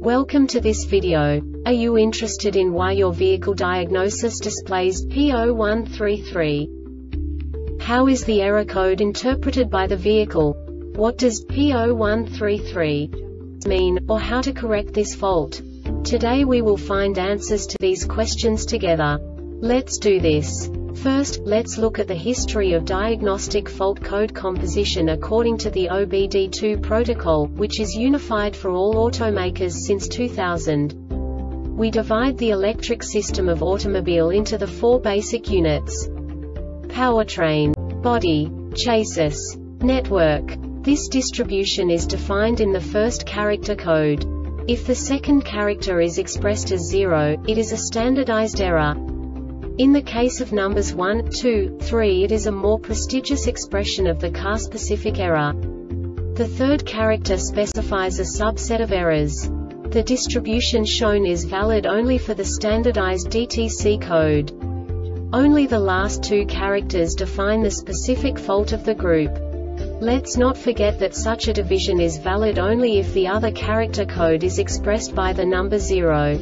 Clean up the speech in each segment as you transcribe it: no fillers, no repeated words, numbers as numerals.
Welcome to this video. Are you interested in why your vehicle diagnosis displays P0133? How is the error code interpreted by the vehicle? What does P0133 mean, or how to correct this fault? Today we will find answers to these questions together. Let's do this. First, let's look at the history of diagnostic fault code composition according to the OBD2 protocol, which is unified for all automakers since 2000. We divide the electric system of automobile into the four basic units: powertrain, body, chassis, network. This distribution is defined in the first character code. If the second character is expressed as 0, it is a standardized error. In the case of numbers 1, 2, 3, it is a more prestigious expression of the car-specific error. The third character specifies a subset of errors. The distribution shown is valid only for the standardized DTC code. Only the last two characters define the specific fault of the group. Let's not forget that such a division is valid only if the other character code is expressed by the number 0.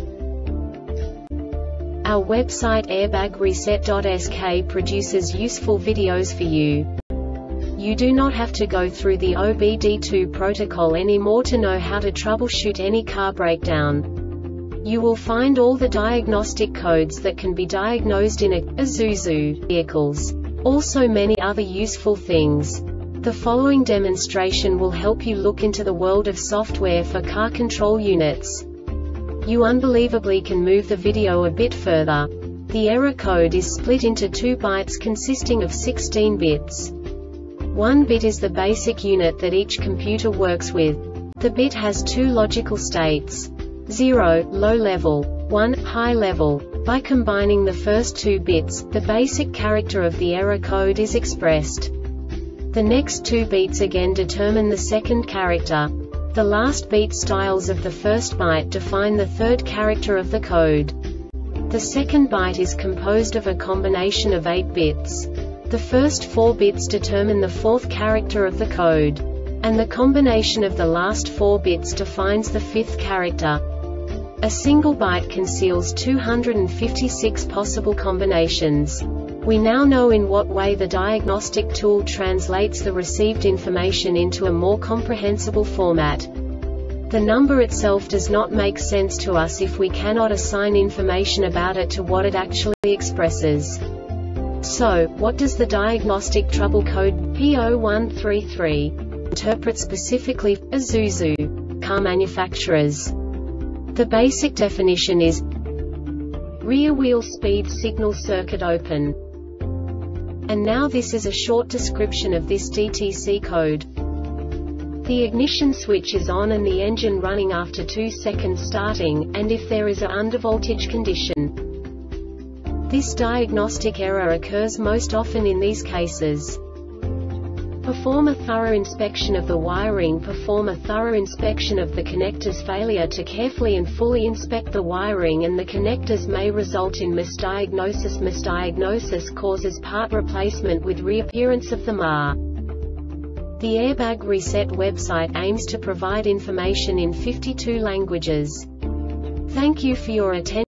Our website airbagreset.sk produces useful videos for you. You do not have to go through the OBD2 protocol anymore to know how to troubleshoot any car breakdown. You will find all the diagnostic codes that can be diagnosed in Isuzu vehicles. Also many other useful things. The following demonstration will help you look into the world of software for car control units. You unbelievably can move the video a bit further. The error code is split into 2 bytes consisting of 16 bits. 1 bit is the basic unit that each computer works with. The bit has 2 logical states: 0, low level, 1, high level. By combining the first 2 bits, the basic character of the error code is expressed. The next 2 beats again determine the second character. The last beat styles of the first byte define the third character of the code. The second byte is composed of a combination of 8 bits. The first 4 bits determine the fourth character of the code. And the combination of the last 4 bits defines the fifth character. A single byte conceals 256 possible combinations. We now know in what way the diagnostic tool translates the received information into a more comprehensible format. The number itself does not make sense to us if we cannot assign information about it to what it actually expresses. So, what does the diagnostic trouble code P0133 interpret specifically for Isuzu car manufacturers? The basic definition is rear wheel speed signal circuit open. And now this is a short description of this DTC code. The ignition switch is on and the engine running after 2 seconds starting, and if there is a undervoltage condition. This diagnostic error occurs most often in these cases. Perform a thorough inspection of the wiring. Perform a thorough inspection of the connectors. Failure to carefully and fully inspect the wiring and the connectors may result in misdiagnosis. Misdiagnosis causes part replacement with reappearance of the MAR. The Airbag Reset website aims to provide information in 52 languages. Thank you for your attention.